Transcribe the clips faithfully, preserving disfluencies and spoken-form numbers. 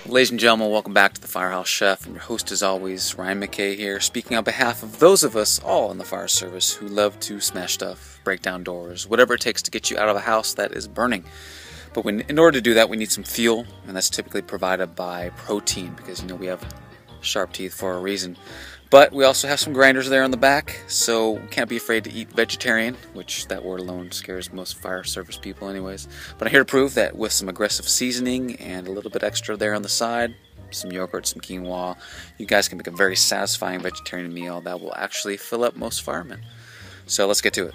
Ladies and gentlemen, welcome back to the Firehouse Chef. I'm your host as always, Ryan McKay here, speaking on behalf of those of us all in the fire service who love to smash stuff, break down doors, whatever it takes to get you out of a house that is burning. But when, in order to do that, we need some fuel, and that's typically provided by protein, because you know we have sharp teeth for a reason. But we also have some grinders there on the back, so we can't be afraid to eat vegetarian, which that word alone scares most fire service people anyways. But I'm here to prove that with some aggressive seasoning and a little bit extra there on the side, some yogurt, some quinoa, you guys can make a very satisfying vegetarian meal that will actually fill up most firemen. So let's get to it.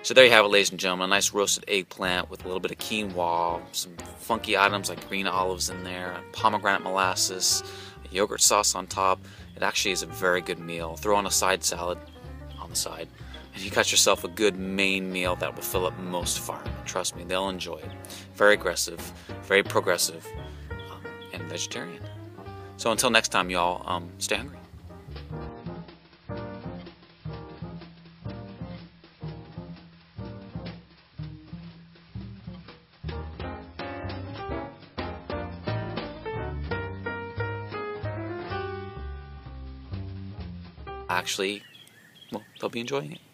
So there you have it, ladies and gentlemen, a nice roasted eggplant with a little bit of quinoa, some funky items like green olives in there, pomegranate molasses, a yogurt sauce on top. It actually is a very good meal. Throw on a side salad on the side, and you got yourself a good main meal that will fill up most firemen. Trust me, they'll enjoy it. Very aggressive, very progressive, um, and vegetarian. So until next time, y'all, um, stay hungry. Actually, well, they'll be enjoying it.